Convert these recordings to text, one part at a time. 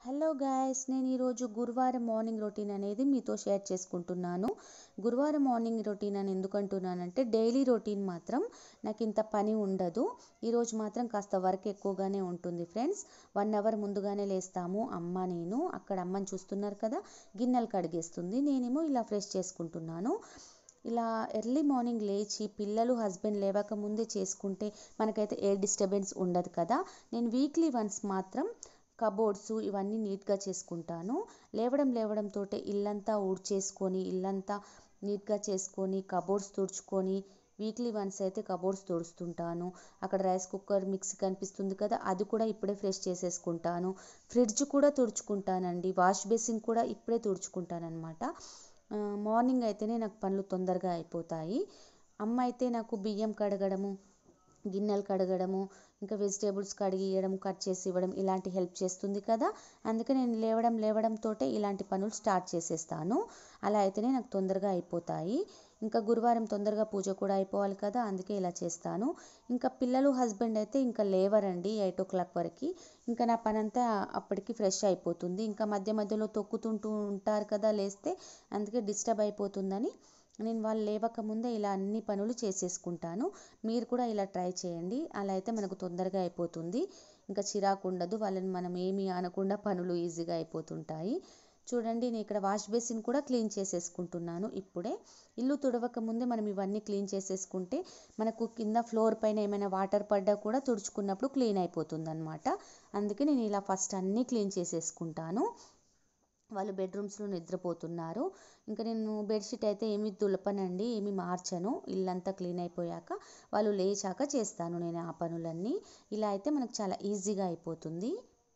Hello guys, నేను ఈరోజు గురువారం మార్నింగ్ రొటీన్ అనేది మీతో షేర్ చేసుకుంటున్నాను. గురువారం మార్నింగ్ రొటీన్ అని ఎందుకు అంటున్నానంటే డైలీ రొటీన్ మాత్రం నాకు ఇంత పని ఉండదు. ఈరోజు మాత్రం కాస్త వర్క్ ఎక్కువగానే ఉంటుంది ఫ్రెండ్స్. 1 అవర్ ముందుగానే లేస్తాము నేను. అక్కడ అమ్మని చూస్తున్నారు కదా, గిన్నెలు కడిగేస్తుంది, నేనేమో ఇలా ఫ్రెష్ చేసుకుంటున్నాను. ఇలా ఎర్లీ మార్నింగ్ లేచి పిల్లలు హస్బెండ్ లేవక ముందే చేసుకుంటే మనకైతే ఏ డిస్టర్బెన్స్ ఉండదు కదా. నేను వీక్లీ వన్స్ మాత్రం కబోర్డ్స్ ఇవన్నీ నీట్గా చేసుకుంటాను. లేవడంతో ఇల్లంతా ఊడ్చేసుకొని ఇల్లంతా నీట్గా చేసుకొని కబోర్డ్స్ తుడుచుకొని వీక్లీ వన్స్ అయితే కబోర్డ్స్ తుడుస్తుంటాను. అక్కడ రైస్ కుక్కర్ మిక్సీ కనిపిస్తుంది కదా, అది కూడా ఇప్పుడే ఫ్రెష్ చేసేసుకుంటాను. ఫ్రిడ్జ్ కూడా తుడుచుకుంటానండి. వాష్ బేసిన్ కూడా ఇప్పుడే తుడుచుకుంటానమాట. మార్నింగ్ అయితేనే నాకు పనులు తొందరగా అయిపోతాయి. అమ్మ అయితే నాకు బియ్యం కడగడము, గిన్నెలు కడగడము, ఇంకా వెజిటేబుల్స్ కడిగియడం, కట్ చేసి ఇవ్వడం ఇలాంటి హెల్ప్ చేస్తుంది కదా. అందుకే నేను లేవడంతో ఇలాంటి పనులు స్టార్ట్ చేసేస్తాను. అలా అయితేనే నాకు తొందరగా అయిపోతాయి. ఇంకా గురువారం తొందరగా పూజ కూడా అయిపోవాలి కదా, అందుకే ఇలా చేస్తాను. ఇంకా పిల్లలు హస్బెండ్ అయితే ఇంకా లేవరండి 8 o'clock వరకు. ఇంకా నా పని అంతా అప్పటికి ఫ్రెష్ అయిపోతుంది. ఇంకా మధ్యలో తొక్కుతుంటూ ఉంటారు కదా లేస్తే, అందుకే డిస్టర్బ్ అయిపోతుందని నేను వాళ్ళు లేవక ముందే ఇలా అన్ని పనులు చేసేసుకుంటాను. మీరు కూడా ఇలా ట్రై చేయండి. అలా అయితే మనకు తొందరగా అయిపోతుంది. ఇంకా చిరాకు ఉండదు. వాళ్ళని మనం ఏమీ అనకుండా పనులు ఈజీగా అయిపోతుంటాయి. చూడండి, నేను ఇక్కడ వాష్ బేసిన్ కూడా క్లీన్ చేసేసుకుంటున్నాను ఇప్పుడే. ఇల్లు తుడవక ముందే మనం ఇవన్నీ క్లీన్ చేసేసుకుంటే మనకు కింద ఫ్లోర్ పైన ఏమైనా వాటర్ పడ్డా కూడా తుడుచుకున్నప్పుడు క్లీన్ అయిపోతుంది అనమాట. అందుకే నేను ఇలా ఫస్ట్ అన్నీ క్లీన్ చేసేసుకుంటాను. వాళ్ళు బెడ్రూమ్స్లో నిద్రపోతున్నారు. ఇంకా నేను బెడ్షీట్ అయితే ఏమి దులపనండి, ఏమి మార్చను. ఇల్లంతా క్లీన్ అయిపోయాక వాళ్ళు లేచాక చేస్తాను నేను ఆ పనులన్నీ. ఇలా అయితే మనకు చాలా ఈజీగా అయిపోతుంది.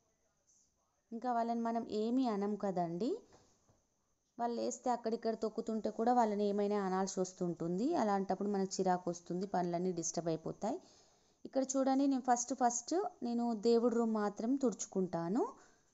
ఇంకా వాళ్ళని మనం ఏమీ అనం కదండి. వాళ్ళు లేస్తే అక్కడిక్కడ తొక్కుతుంటే కూడా వాళ్ళని ఏమైనా అనాల్సి వస్తుంటుంది. అలాంటప్పుడు మనకు చిరాకు వస్తుంది, పనులన్నీ డిస్టర్బ్ అయిపోతాయి. ఇక్కడ చూడండి, నేను ఫస్ట్ నేను దేవుడి రూమ్ మాత్రం తుడుచుకుంటాను.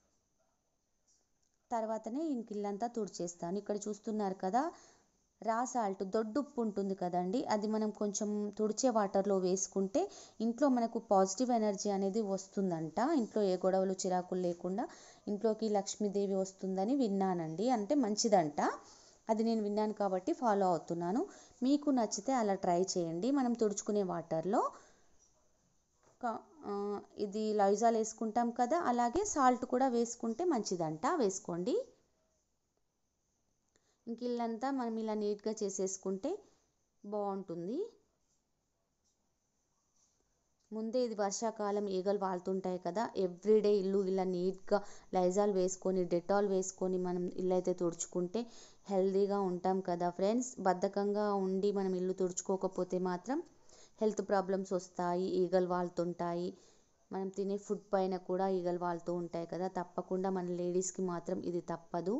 తర్వాతనే ఇంక ఇల్లంతా తుడిచేస్తాను. ఇక్కడ చూస్తున్నారు కదా, రా సాల్ట్ దొడ్డుప్పు ఉంటుంది కదండి, అది మనం కొంచెం తుడిచే వాటర్లో వేసుకుంటే ఇంట్లో మనకు పాజిటివ్ ఎనర్జీ అనేది వస్తుందంట. ఇంట్లో ఏ గొడవలు చిరాకులు లేకుండా ఇంట్లోకి లక్ష్మీదేవి వస్తుందని విన్నానండి. అంటే మంచిదంట. అది నేను విన్నాను కాబట్టి ఫాలో అవుతున్నాను. మీకు నచ్చితే అలా ట్రై చేయండి. మనం తుడుచుకునే వాటర్లో ఇది లైజాల్ వేసుకుంటాం కదా, అలాగే సాల్ట్ కూడా వేసుకుంటే మంచిదంట. వేసుకోండి. ఇంక ఇల్లంతా మనం ఇలా నీట్గా చేసేసుకుంటే బాగుంటుంది. ముందే ఇది వర్షాకాలం, ఈగలు వాళ్తుంటాయి కదా, ఎవ్రీడే ఇల్లు ఇలా నీట్గా లైజాల్ వేసుకొని డెటాల్ వేసుకొని మనం ఇల్లు అయితే తుడుచుకుంటే హెల్తీగా ఉంటాం కదా ఫ్రెండ్స్. బద్ధకంగా ఉండి మనం ఇల్లు తుడుచుకోకపోతే మాత్రం హెల్త్ ప్రాబ్లమ్స్ వస్తాయి, ఈగలు వాళ్తుంటాయి. మనం తినే ఫుడ్ పైన కూడా ఈగలు వాళ్తూ ఉంటాయి కదా. తప్పకుండా మన లేడీస్కి మాత్రం ఇది తప్పదు.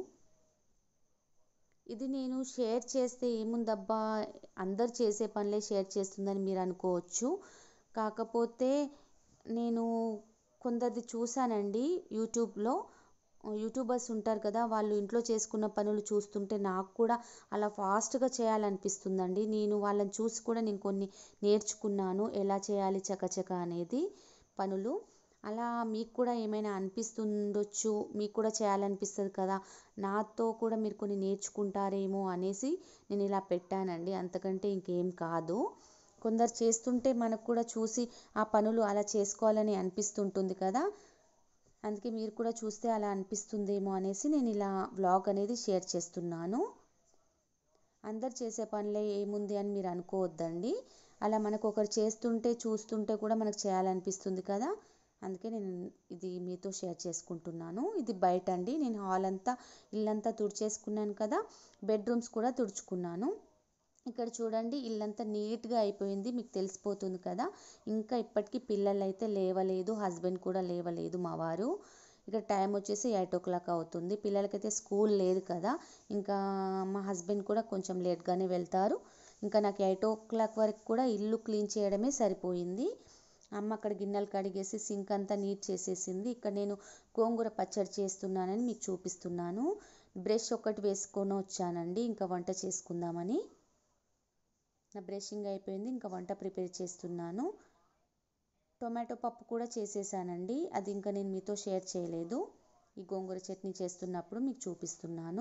ఇది నేను షేర్ చేస్తే ఏముందబ్బా, అందరు చేసే పనులే షేర్ చేస్తుందని మీరు అనుకోవచ్చు. కాకపోతే నేను కొందరిది చూశానండి యూట్యూబ్లో. యూట్యూబర్స్ ఉంటారు కదా, వాళ్ళు ఇంట్లో చేసుకున్న పనులు చూస్తుంటే నాకు కూడా అలా ఫాస్ట్గా చేయాలనిపిస్తుందండి. నేను వాళ్ళని చూసి కూడా నేను కొన్ని నేర్చుకున్నాను, ఎలా చేయాలి చకచక అనేది పనులు. అలా మీకు కూడా ఏమైనా అనిపిస్తుండొచ్చు, మీకు కూడా చేయాలనిపిస్తుంది కదా, నాతో కూడా మీరు కొన్ని నేర్చుకుంటారేమో అనేసి నేను ఇలా పెట్టానండి. అంతకంటే ఇంకేం కాదు. కొందరు చేస్తుంటే మనకు కూడా చూసి ఆ పనులు అలా చేసుకోవాలని అనిపిస్తుంటుంది కదా, అందుకే మీరు కూడా చూస్తే అలా అనిపిస్తుందేమో అనేసి నేను ఇలా వ్లాగ్ అనేది షేర్ చేస్తున్నాను. అందరు చేసే పనులే ఏముంది అని మీరు అనుకోవద్దండి. అలా మనకు ఒకరు చేస్తుంటే చూస్తుంటే కూడా మనకు చేయాలనిపిస్తుంది కదా, అందుకే నేను ఇది మీతో షేర్ చేసుకుంటున్నాను. ఇది బయట అండి. నేను హాల్ అంతా ఇల్లంతా తుడిచేసుకున్నాను కదా, బెడ్రూమ్స్ కూడా తుడుచుకున్నాను. ఇక్కడ చూడండి, ఇల్లంతా నీట్గా అయిపోయింది, మీకు తెలిసిపోతుంది కదా. ఇంకా ఇప్పటికీ పిల్లలు అయితే లేవలేదు, హస్బెండ్ కూడా లేవలేదు మా వారు. ఇక్కడ టైం వచ్చేసి 8 o'clock అవుతుంది. పిల్లలకైతే స్కూల్ లేదు కదా, ఇంకా మా హస్బెండ్ కూడా కొంచెం లేట్గానే వెళ్తారు. ఇంకా నాకు 8 o'clock వరకు కూడా ఇల్లు క్లీన్ చేయడమే సరిపోయింది. అమ్మ అక్కడ గిన్నెలు కడిగేసి సింక్ అంతా నీట్ చేసేసింది. ఇక్కడ నేను గోంగూర పచ్చడి చేస్తున్నానని మీకు చూపిస్తున్నాను. బ్రష్ ఒకటి వేసుకొని వచ్చానండి ఇంకా వంట చేసుకుందామని. నా బ్రషింగ్ అయిపోయింది, ఇంకా వంట ప్రిపేర్ చేస్తున్నాను. టొమాటో పప్పు కూడా చేసేసానండి, అది ఇంకా నేను మీతో షేర్ చేయలేదు. ఈ గోంగూర చట్నీ చేస్తున్నప్పుడు మీకు చూపిస్తున్నాను.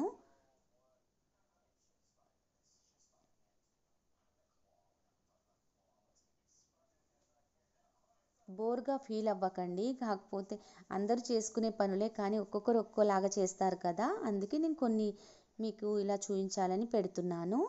బోర్గా ఫీల్ అవ్వకండి, కాకపోతే అందరూ చేసుకునే పనులే కానీ ఒక్కొక్కరు ఒక్కోలాగా చేస్తారు కదా, అందుకే నేను కొన్ని మీకు ఇలా చూపించాలని పెడుతున్నాను.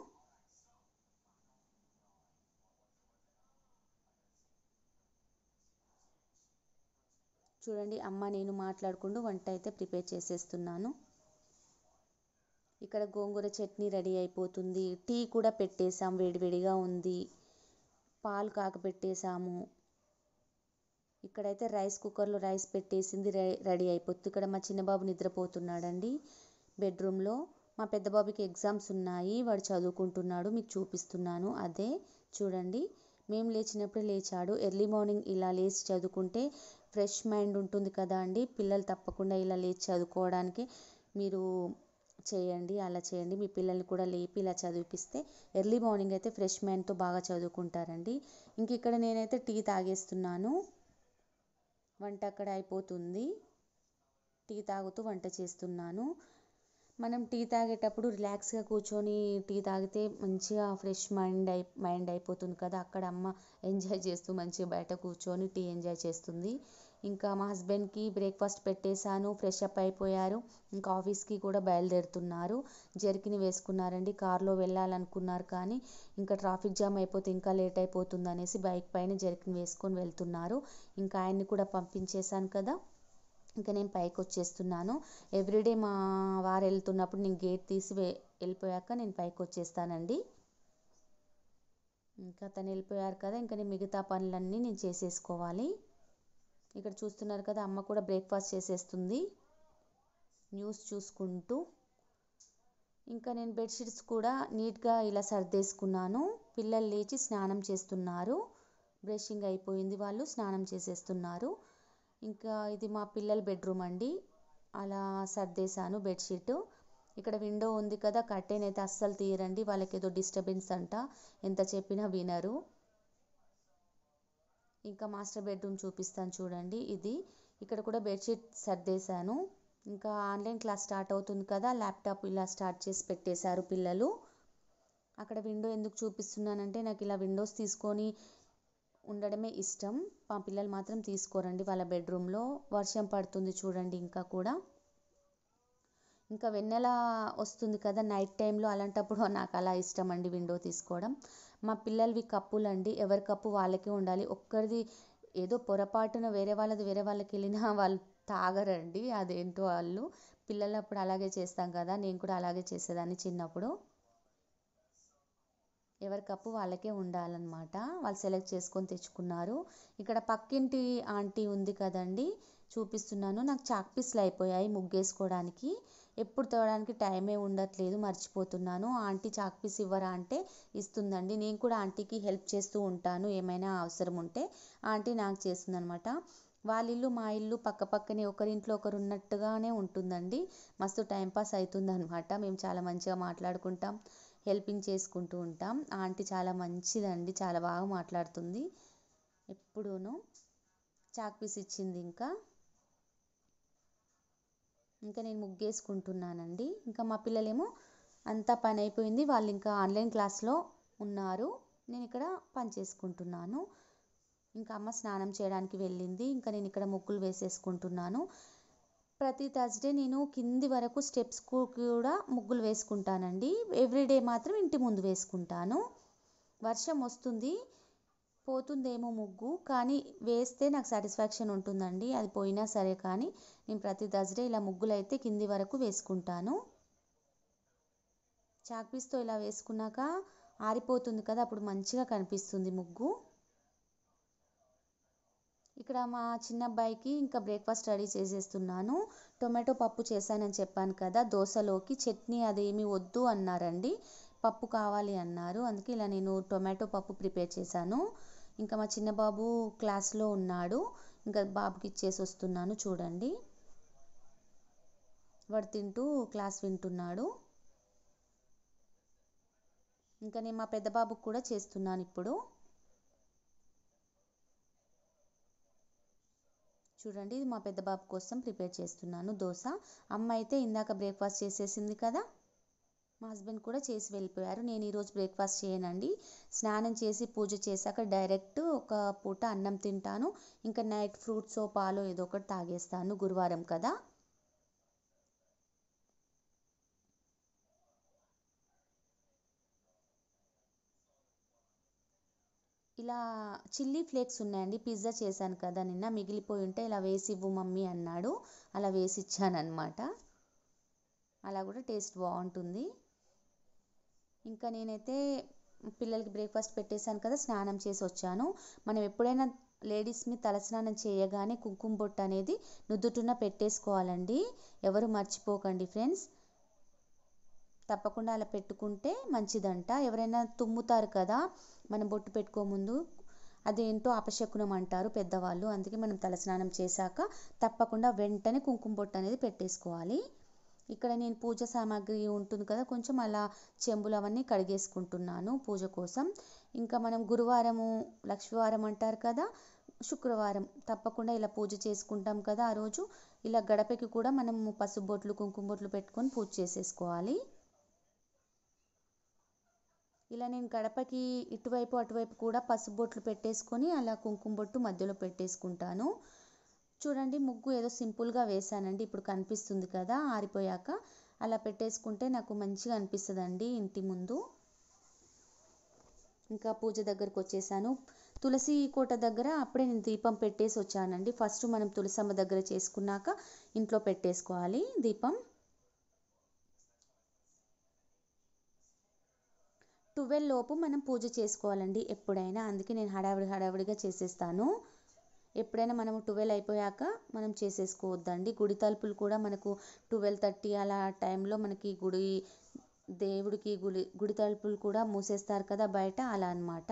చూడండి అమ్మ నేను మాట్లాడుకుంటూ వంట అయితే ప్రిపేర్ చేసేస్తున్నాను. ఇక్కడ గోంగూర చట్నీ రెడీ అయిపోతుంది. టీ కూడా పెట్టేసాం, వేడివేడిగా ఉంది. పాలు కాకపెట్టేసాము. ఇక్కడైతే రైస్ కుక్కర్లో రైస్ పెట్టేసింది, రెడీ అయిపోతుంది. ఇక్కడ మా చిన్న బాబు నిద్రపోతున్నాడండి బెడ్రూమ్లో. మా పెద్ద బాబుకి ఎగ్జామ్స్ ఉన్నాయి, వాడు చదువుకుంటున్నాడు. మీకు చూపిస్తున్నాను అదే చూడండి. మేము లేచినప్పుడే లేచాడు. ఎర్లీ మార్నింగ్ ఇలా లేచి చదువుకుంటే ఫ్రెష్ మైండ్ ఉంటుంది కదా అండి. పిల్లలు తప్పకుండా ఇలా లేచి చదువుకోవడానికి మీరు చేయండి, అలా చేయండి. మీ పిల్లల్ని కూడా లేపి ఇలా చదివిపిస్తే ఎర్లీ మార్నింగ్ అయితే ఫ్రెష్ మైండ్తో బాగా చదువుకుంటారండి. ఇంక ఇక్కడ నేనైతే టీ తాగేస్తున్నాను. వంట అక్కడ అయిపోతుంది. టీ తాగుతూ వంట చేస్తున్నాను. మనం టీ తాగేటప్పుడు రిలాక్స్గా కూర్చొని టీ తాగితే మంచిగా ఫ్రెష్ మైండ్ అయిపోతుంది కదా. అక్కడ అమ్మ ఎంజాయ్ చేస్తూ మంచిగా బయట కూర్చొని టీ ఎంజాయ్ చేస్తుంది. ఇంకా మా హస్బెండ్కి బ్రేక్ఫాస్ట్ పెట్టేశాను, ఫ్రెష్ అప్ అయిపోయారు. ఇంకా ఆఫీస్కి కూడా బయలుదేరుతున్నారు. జర్కిన్ వేసుకున్నారండి. కార్లో వెళ్ళాలనుకున్నారు కానీ ఇంకా ట్రాఫిక్ జామ్ అయిపోతే ఇంకా లేట్ అయిపోతుంది అనేసి బైక్ పైన జర్కిన్ వేసుకొని వెళ్తున్నారు. ఇంకా ఆయన్ని కూడా పంపించేశాను కదా, ఇంకా నేను పైకి వచ్చేస్తున్నాను. ఎవ్రీడే మా వారు వెళ్తున్నప్పుడు నేను గేట్ తీసి వెళ్ళిపోయాక నేను పైకి వచ్చేస్తానండి. ఇంకా తను వెళ్ళిపోయారు కదా, ఇంకా నేను మిగతా పనులన్నీ నేను చేసేసుకోవాలి. ఇక్కడ చూస్తున్నారు కదా అమ్మ కూడా బ్రేక్ఫాస్ట్ చేసేస్తుంది న్యూస్ చూసుకుంటూ. ఇంకా నేను బెడ్షీట్స్ కూడా నీట్గా ఇలా సర్దేసుకున్నాను. పిల్లలు లేచి స్నానం చేస్తున్నారు. బ్రషింగ్ అయిపోయింది, వాళ్ళు స్నానం చేసేస్తున్నారు. ఇంకా ఇది మా పిల్లల బెడ్రూమ్ అండి. అలా సర్దేశాను బెడ్షీట్. ఇక్కడ విండో ఉంది కదా, కర్టెన్ అయితే అస్సలు తీయరండి, వాళ్ళకి ఏదో డిస్టర్బెన్స్ అంట, ఎంత చెప్పినా వినరు. ఇంకా మాస్టర్ బెడ్రూమ్ చూపిస్తాను చూడండి. ఇది ఇక్కడ కూడా బెడ్షీట్ సర్దేశాను. ఇంకా ఆన్లైన్ క్లాస్ స్టార్ట్ అవుతుంది కదా, ల్యాప్టాప్ ఇలా స్టార్ట్ చేసి పెట్టేశారు పిల్లలు. అక్కడ విండో ఎందుకు చూపిస్తున్నానంటే నాకు ఇలా విండోస్ తీసుకొని ఉండడమే ఇష్టం. మా పిల్లలు మాత్రం తీసుకోరండి వాళ్ళ బెడ్రూమ్లో. వర్షం పడుతుంది చూడండి ఇంకా కూడా. ఇంకా వెన్నెల వస్తుంది కదా నైట్ టైంలో, అలాంటప్పుడు నాకు అలా ఇష్టం అండి విండో తీసుకోవడం. మా పిల్లలవి కప్పులండి, ఎవరి కప్పు వాళ్ళకే ఉండాలి. ఒక్కరిది ఏదో పొరపాటున వేరే వాళ్ళకి వెళ్ళినా వాళ్ళు తాగరండి, అదేంటో వాళ్ళు. పిల్లలప్పుడు అలాగే చేస్తాం కదా, నేను కూడా అలాగే చేసేదాన్ని చిన్నప్పుడు. ఎవరి కప్పు వాళ్ళకే ఉండాలన్నమాట. వాళ్ళు సెలెక్ట్ చేసుకొని తెచ్చుకున్నారు. ఇక్కడ పక్కింటి ఆంటీ ఉంది కదండి, చూపిస్తున్నాను. నాకు చాక్ పీస్లు అయిపోయాయి ముగ్గేసుకోవడానికి. ఎప్పుడు తేవడానికి టైమే ఉండట్లేదు, మర్చిపోతున్నాను. ఆంటీ చాక్ పీస్ ఇవ్వరా అంటే ఇస్తుందండి. నేను కూడా ఆంటీకి హెల్ప్ చేస్తూ ఉంటాను, ఏమైనా అవసరం ఉంటే ఆంటీ నాకు చేస్తుందనమాట. వాళ్ళ ఇల్లు మా ఇల్లు పక్క పక్కనే, ఒకరింట్లో ఒకరు ఉన్నట్టుగానే ఉంటుందండి. మస్తు టైంపాస్ అవుతుంది అనమాట. మేము చాలా మంచిగా మాట్లాడుకుంటాం, హెల్పింగ్ చేసుకుంటూ ఉంటాం. ఆంటీ చాలా మంచిదండి, చాలా బాగా మాట్లాడుతుంది ఎప్పుడూను. చాక్ పీస్ ఇచ్చింది. ఇంకా నేను ముగ్గేసుకుంటున్నానండి. ఇంకా మా పిల్లలేమో అంతా పని అయిపోయింది, వాళ్ళు ఇంకా ఆన్లైన్ క్లాస్లో ఉన్నారు. నేను ఇక్కడ పని చేసుకుంటున్నాను. ఇంకా అమ్మ స్నానం చేయడానికి వెళ్ళింది. ఇంకా నేను ఇక్కడ ముగ్గులు వేసేసుకుంటున్నాను. ప్రతి థర్స్డే నేను కింది వరకు స్టెప్స్కు కూడా ముగ్గులు వేసుకుంటానండి. ఎవ్రీడే మాత్రం ఇంటి ముందు వేసుకుంటాను. వర్షం వస్తుంది, పోతుందేమో ముగ్గు, కానీ వేస్తే నాకు సాటిస్ఫాక్షన్ ఉంటుందండి. అది పోయినా సరే కానీ నేను ప్రతి థర్స్డే ఇలా ముగ్గులు అయితే కింది వరకు వేసుకుంటాను. చాక్ పీస్తో ఇలా వేసుకున్నాక ఆరిపోతుంది కదా, అప్పుడు మంచిగా కనిపిస్తుంది ముగ్గు. ఇక్కడ మా చిన్న అబ్బాయికి ఇంకా బ్రేక్ఫాస్ట్ రెడీ చేసేస్తున్నాను. టొమాటో పప్పు చేశానని చెప్పాను కదా, దోశలోకి చట్నీ అదేమి వద్దు అన్నారండి, పప్పు కావాలి అన్నారు. అందుకే ఇలా నేను టొమాటో పప్పు ప్రిపేర్ చేశాను. ఇంకా మా చిన్న బాబు క్లాస్లో ఉన్నాడు, ఇంకా బాబుకి ఇచ్చేసి వస్తున్నాను చూడండి. వాడు తింటూ క్లాస్ వింటున్నాడు. ఇంకా నేను మా పెద్ద బాబుకి కూడా చేస్తున్నాను ఇప్పుడు. చూడండి ఇది మా పెద్ద బాబు కోసం ప్రిపేర్ చేస్తున్నాను దోశ. అమ్మ అయితే ఇందాక బ్రేక్ఫాస్ట్ చేసేసింది కదా, మా హస్బెండ్ కూడా చేసి వెళ్ళిపోయారు. నేను ఈరోజు బ్రేక్ఫాస్ట్ చేయనండి. స్నానం చేసి పూజ చేశాక డైరెక్ట్ ఒక పూట అన్నం తింటాను. ఇంకా నైట్ ఫ్రూట్సో పాలో ఏదో ఒకటి తాగేస్తాను, గురువారం కదా. ఇలా చిల్లీ ఫ్లేక్స్ ఉన్నాయండి, పిజ్జా చేశాను కదా నిన్న, మిగిలిపోయి ఉంటే ఇలా వేసి ఇవ్వు మమ్మీ అన్నాడు, అలా వేసి ఇచ్చానమాట. అలా కూడా టేస్ట్ బాగుంటుంది. ఇంకా నేనైతే పిల్లలకి బ్రేక్ఫాస్ట్ పెట్టేశాను కదా, స్నానం చేసి వచ్చాను. మనం ఎప్పుడైనా లేడీస్ని తలస్నానం చేయగానే కుంకుమ బొట్టు అనేది నుదుటిన పెట్టేసుకోవాలండి. ఎవరు మర్చిపోకండి ఫ్రెండ్స్, తప్పకుండా అలా పెట్టుకుంటే మంచిదంట. ఎవరైనా తుమ్ముతారు కదా మనం బొట్టు పెట్టుకోముందు, అదేంటో అపశకునం అంటారు పెద్దవాళ్ళు. అందుకే మనం తలస్నానం చేశాక తప్పకుండా వెంటనే కుంకుమ బొట్టు అనేది పెట్టేసుకోవాలి. ఇక్కడ నేను పూజ సామాగ్రి ఉంటుంది కదా, కొంచెం అలా చెంబులు అవన్నీ కడిగేసుకుంటున్నాను పూజ కోసం. ఇంకా మనం గురువారము లక్ష్మీవారం అంటారు కదా, శుక్రవారం తప్పకుండా ఇలా పూజ చేసుకుంటాం కదా, ఆ రోజు ఇలా గడపకి కూడా మనం పసుపు బొట్లు కుంకుమ బొట్లు పెట్టుకొని పూజ చేసేసుకోవాలి. ఇలా నేను గడపకి ఇటువైపు అటువైపు కూడా పసుపు బొట్లు పెట్టేసుకొని అలా కుంకుమ బొట్టు మధ్యలో పెట్టేసుకుంటాను. చూడండి ముగ్గు ఏదో సింపుల్గా వేసానండి, ఇప్పుడు కనిపిస్తుంది కదా, ఆరిపోయాక అలా పెట్టేసుకుంటే నాకు మంచిగా అనిపిస్తుందండి ఇంటి ముందు. ఇంకా పూజ దగ్గరకు వచ్చేసాను. తులసి కోట దగ్గర అప్పుడే నేను దీపం పెట్టేసి వచ్చానండి. ఫస్ట్ మనం తులసమ్మ దగ్గర చేసుకున్నాక ఇంట్లో పెట్టేసుకోవాలి దీపం. 12 లోపు మనం పూజ చేసుకోవాలండి ఎప్పుడైనా, అందుకే నేను హడావిడిగా చేసేస్తాను. ఎప్పుడైనా మనము 12 అయిపోయాక మనం చేసేసుకోవద్దండి. గుడి తలుపులు కూడా మనకు 12:30 అలా టైంలో మనకి దేవుడికి గుడి తలుపులు కూడా మూసేస్తారు కదా బయట, అలా అన్నమాట.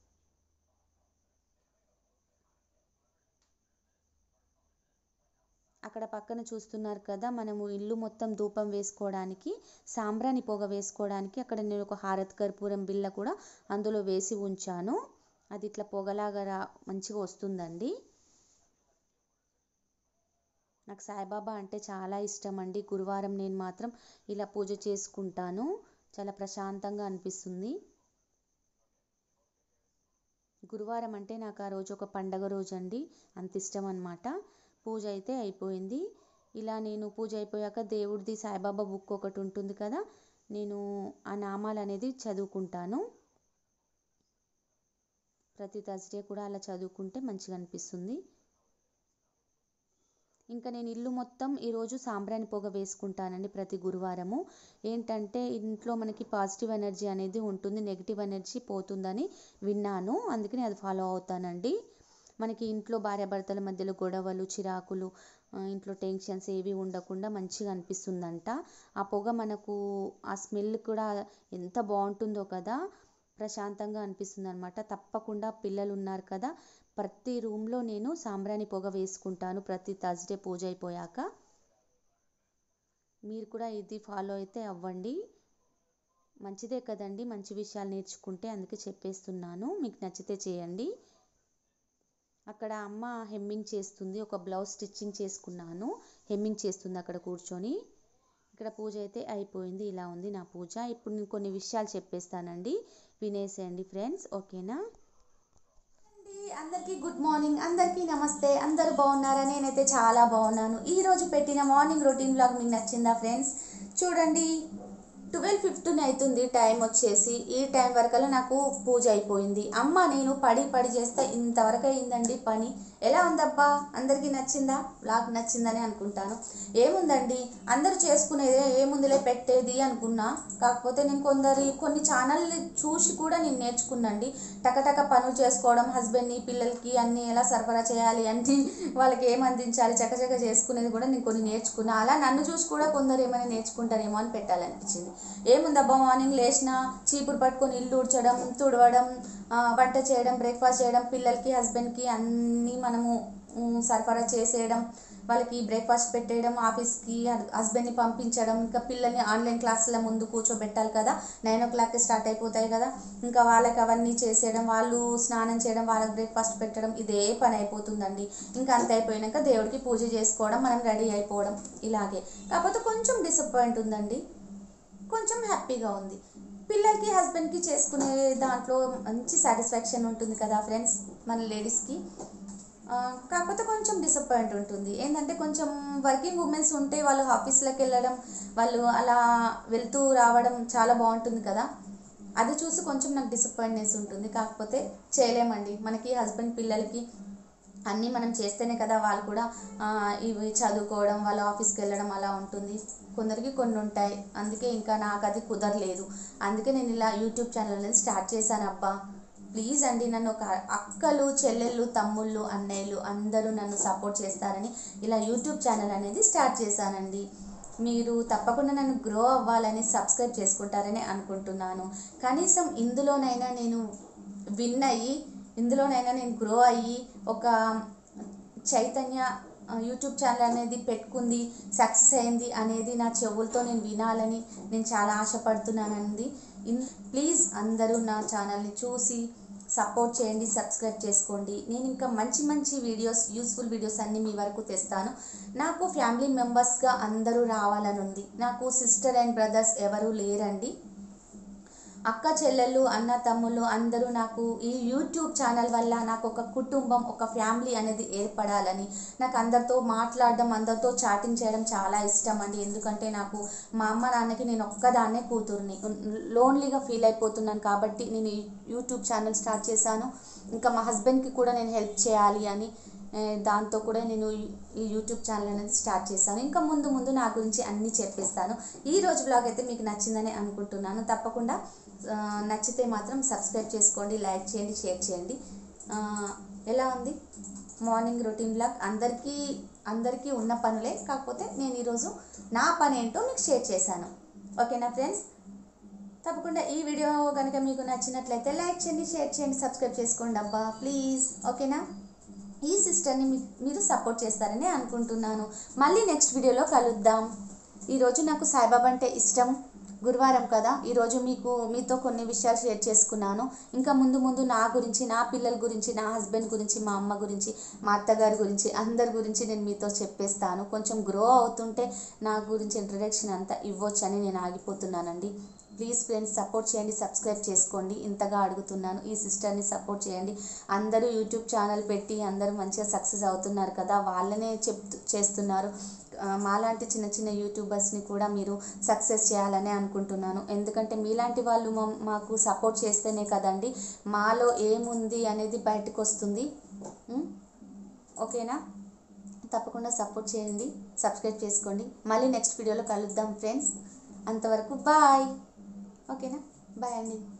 అక్కడ పక్కన చూస్తున్నారు కదా, మనము ఇల్లు మొత్తం ధూపం వేసుకోవడానికి, సాంబ్రాణి పొగ వేసుకోవడానికి అక్కడ నేను ఒక హారతి కర్పూరం బిళ్ళ కూడా అందులో వేసి ఉంచాను. అది ఇట్లా పొగలాగా మంచిగా వస్తుందండి. నాకు సాయిబాబా అంటే చాలా ఇష్టం అండి. గురువారం నేను మాత్రం ఇలా పూజ చేసుకుంటాను, చాలా ప్రశాంతంగా అనిపిస్తుంది. గురువారం అంటే నాకు ఆ రోజు ఒక పండగ రోజు అండి, అంత ఇష్టం అన్నమాట. పూజ అయితే అయిపోయింది. ఇలా నేను పూజ అయిపోయాక దేవుడిది సాయిబాబా బుక్ ఒకటి ఉంటుంది కదా, నేను ఆ నామాలు అనేది చదువుకుంటాను. ప్రతి థర్స్డే కూడా అలా చదువుకుంటే మంచిగా అనిపిస్తుంది. ఇంకా నేను ఇల్లు మొత్తం ఈరోజు సాంబ్రాణి పొగ వేసుకుంటానండి ప్రతి గురువారము. ఏంటంటే ఇంట్లో మనకి పాజిటివ్ ఎనర్జీ అనేది ఉంటుంది, నెగిటివ్ ఎనర్జీ పోతుందని విన్నాను, అందుకని అది ఫాలో అవుతానండి. మనకి ఇంట్లో భార్యాభర్తల మధ్యలో గొడవలు చిరాకులు, ఇంట్లో టెన్షన్స్ ఏవి ఉండకుండా మంచిగా అనిపిస్తుందంట. ఆ పొగ మనకు ఆ స్మెల్ కూడా ఎంత బాగుంటుందో కదా, ప్రశాంతంగా అనిపిస్తుంది అనమాట. తప్పకుండా పిల్లలు ఉన్నారు కదా, ప్రతి రూమ్లో నేను సాంబ్రాణి పొగ వేసుకుంటాను ప్రతి థర్స్డే పూజ అయిపోయాక. మీరు కూడా ఇది ఫాలో అయితే అవ్వండి, మంచిదే కదండి, మంచి విషయాలు నేర్చుకుంటే, అందుకే చెప్పేస్తున్నాను. మీకు నచ్చితే చేయండి. అక్కడ అమ్మ హెమ్మింగ్ చేస్తుంది, ఒక బ్లౌజ్ స్టిచ్చింగ్ చేసుకున్నాను, హెమ్మింగ్ చేస్తుంది అక్కడ కూర్చొని. ఇక్కడ పూజ అయితే అయిపోయింది, ఇలా ఉంది నా పూజ. ఇప్పుడు నేను కొన్ని విషయాలు చెప్పేస్తానండి, వినేసేయండి ఫ్రెండ్స్, ఓకేనా. అందరికీ గుడ్ మార్నింగ్, అందరికీ నమస్తే. అందరూ బాగున్నారా? నేనైతే చాలా బాగున్నాను. ఈరోజు పెట్టిన మార్నింగ్ రొటీన్ బ్లాగ్ మీకు నచ్చిందా ఫ్రెండ్స్? చూడండి 12:15 అవుతుంది టైం వచ్చేసి. ఈ టైం వరకల్లా నాకు పూజ అయిపోయింది. అమ్మ నేను పడి చేస్తే ఇంతవరకు అయిందండి పని. ఎలా ఉందబ్బా, అందరికీ నచ్చిందా? బ్లాగ్ నచ్చిందని అనుకుంటాను. ఏముందండి, అందరూ చేసుకునేదే, ఏముందిలే పెట్టేది అనుకున్నా. కాకపోతే నేను కొన్ని ఛానల్ చూసి కూడా నేను నేర్చుకున్నాండి. టకటక పనులు చేసుకోవడం, హస్బెండ్ని పిల్లలకి అన్నీ ఎలా సరఫరా చేయాలి, అన్నీ వాళ్ళకి ఏం అందించాలి, చకచక చేసుకునేది కూడా నేను కొన్ని నేర్చుకున్నా. అలా నన్ను చూసి కూడా కొందరు ఏమైనా నేర్చుకుంటారేమో అని పెట్టాలనిపించింది. ఏముందబ్బా, మార్నింగ్ లేచిన చీపురు పట్టుకొని ఇల్లు ఊడ్చడం, తుడవడం, వంట చేయడం, బ్రేక్ఫాస్ట్ చేయడం, పిల్లలకి హస్బెండ్కి అన్నీ మనము సరఫరా చేసేయడం, వాళ్ళకి బ్రేక్ఫాస్ట్ పెట్టేయడం, ఆఫీస్కి హస్బెండ్ని పంపించడం, ఇంకా పిల్లల్ని ఆన్లైన్ క్లాసుల ముందు కూర్చోబెట్టాలి కదా, 9 o'clock స్టార్ట్ అయిపోతాయి కదా, ఇంకా వాళ్ళకి అవన్నీ చేసేయడం, వాళ్ళు స్నానం చేయడం, వాళ్ళకి బ్రేక్ఫాస్ట్ పెట్టడం, ఇదే పని అయిపోతుందండి. ఇంకా అంత అయిపోయినాక దేవుడికి పూజ చేసుకోవడం, మనం రెడీ అయిపోవడం, ఇలాగే. కాకపోతే కొంచెం డిసప్పాయింట్ ఉందండి, కొంచెం హ్యాపీగా ఉంది. పిల్లలకి హస్బెండ్కి చేసుకునే దాంట్లో మంచి సాటిస్ఫాక్షన్ ఉంటుంది కదా ఫ్రెండ్స్ మన లేడీస్కి. కాకపోతే కొంచెం డిసప్పాయింట్ ఉంటుంది. ఏంటంటే కొంచెం వర్కింగ్ ఉమెన్స్ ఉంటే వాళ్ళు ఆఫీస్లోకి వెళ్ళడం, వాళ్ళు అలా వెళ్తూ రావడం చాలా బాగుంటుంది కదా, అది చూసి కొంచెం నాకు డిసప్పాయింట్నెస్ ఉంటుంది. కాకపోతే చేయలేమండి, మనకి హస్బెండ్ పిల్లలకి అన్నీ మనం చేస్తేనే కదా వాళ్ళు కూడా ఇవి చదువుకోవడం, వాళ్ళ ఆఫీస్కి వెళ్ళడం అలా ఉంటుంది. కొందరికి కొన్ని ఉంటాయి, అందుకే ఇంకా నాకు అది కుదరలేదు. అందుకే నేను ఇలా యూట్యూబ్ ఛానల్ అనేది స్టార్ట్ చేశాను. అబ్బా ప్లీజ్ అండి, నన్ను ఒక అక్కలు, చెల్లెళ్ళు, తమ్ముళ్ళు, అన్నయ్యలు అందరూ నన్ను సపోర్ట్ చేస్తారని ఇలా యూట్యూబ్ ఛానల్ అనేది స్టార్ట్ చేశానండి. మీరు తప్పకుండా నన్ను గ్రో అవ్వాలని సబ్స్క్రైబ్ చేసుకుంటారని అనుకుంటున్నాను. కనీసం ఇందులోనైనా నేను విన్ అయ్యి, ఇందులోనైనా నేను గ్రో అయ్యి, ఒక చైతన్య యూట్యూబ్ ఛానల్ అనేది పెట్టుకుంది, సక్సెస్ అయింది అనేది నా చెవులతో నేను వినాలని నేను చాలా ఆశపడుతున్నానండి. ప్లీజ్ అందరూ నా ఛానల్ని చూసి సపోర్ట్ చేయండి, సబ్స్క్రైబ్ చేసుకోండి. నేను ఇంకా మంచి మంచి వీడియోస్, యూస్ఫుల్ వీడియోస్ అన్నీ మీ వరకు తెస్తాను. నాకు ఫ్యామిలీ మెంబర్స్గా అందరూ రావాలని ఉంది. నాకు సిస్టర్ అండ్ బ్రదర్స్ ఎవరూ లేరండి. అక్క చెల్లెళ్ళు, అన్న తమ్ముళ్ళు అందరూ నాకు ఈ యూట్యూబ్ ఛానల్ వల్ల నాకు ఒక కుటుంబం, ఒక ఫ్యామిలీ అనేది ఏర్పడాలని, నాకు అందరితో మాట్లాడడం, అందరితో చాటింగ్ చేయడం చాలా ఇష్టం అండి. ఎందుకంటే నాకు మా అమ్మ నాన్నకి నేను ఒక్కదాన్నే కూతుర్ని, లోన్లీగా ఫీల్ అయిపోతున్నాను కాబట్టి నేను యూట్యూబ్ ఛానల్ స్టార్ట్ చేశాను. ఇంకా మా హస్బెండ్కి కూడా నేను హెల్ప్ చేయాలి అని దాంతో కూడా నేను ఈ యూట్యూబ్ ఛానల్ అనేది స్టార్ట్ చేశాను. ఇంకా ముందు ముందు నా గురించి అన్నీ చెప్పేస్తాను. ఈరోజు బ్లాగ్ అయితే మీకు నచ్చిందని అనుకుంటున్నాను. తప్పకుండా నచ్చితే మాత్రం సబ్స్క్రైబ్ చేసుకోండి, లైక్ చేయండి, షేర్ చేయండి. ఎలా ఉంది మార్నింగ్ రొటీన్ బ్లాగ్? అందరికీ ఉన్న పనులే, కాకపోతే నేను ఈరోజు నా పని ఏంటో మీకు షేర్ చేశాను. ఓకేనా ఫ్రెండ్స్? తప్పకుండా ఈ వీడియో కనుక మీకు నచ్చినట్లయితే లైక్ చేయండి, షేర్ చేయండి, సబ్స్క్రైబ్ చేసుకోండి అబ్బా ప్లీజ్. ఓకేనా? ఈ సిస్టర్ని మీరు సపోర్ట్ చేస్తారని అనుకుంటున్నాను. మళ్ళీ నెక్స్ట్ వీడియోలో కలుద్దాం. ఈరోజు నాకు సాయిబాబా అంటే ఇష్టం, గురువారం కదా, ఈరోజు మీతో కొన్ని విషయాలు షేర్ చేసుకున్నాను. ఇంకా ముందు ముందు నా గురించి, నా పిల్లల గురించి, నా హస్బెండ్ గురించి, మా అమ్మ గురించి, మా అత్తగారి గురించి, అందరి గురించి నేను మీతో చెప్పేస్తాను. కొంచెం గ్రో అవుతుంటే నా గురించి ఇంట్రడక్షన్ అంతా ఇవ్వచ్చని నేను ఆగిపోతున్నానండి. ప్లీజ్ ఫ్రెండ్స్ సపోర్ట్ చేయండి, సబ్స్క్రైబ్ చేసుకోండి, ఇంతగా అడుగుతున్నాను. ఈ సిస్టర్ని సపోర్ట్ చేయండి. అందరూ యూట్యూబ్ ఛానల్ పెట్టి అందరూ మంచిగా సక్సెస్ అవుతున్నారు కదా, వాళ్ళనే చేస్తున్నారు. మాలాంటి చిన్న చిన్న యూట్యూబర్స్ని కూడా మీరు సక్సెస్ చేయాలని అనుకుంటున్నాను. ఎందుకంటే మీలాంటి వాళ్ళు మాకు సపోర్ట్ చేస్తేనే కదండి మాలో ఏముంది అనేది బయటకు వస్తుంది. ఓకేనా? తప్పకుండా సపోర్ట్ చేయండి, సబ్స్క్రైబ్ చేసుకోండి. మళ్ళీ నెక్స్ట్ వీడియోలో కలుద్దాం ఫ్రెండ్స్. అంతవరకు బాయ్. ఓకేనా? బాయ్ అండి.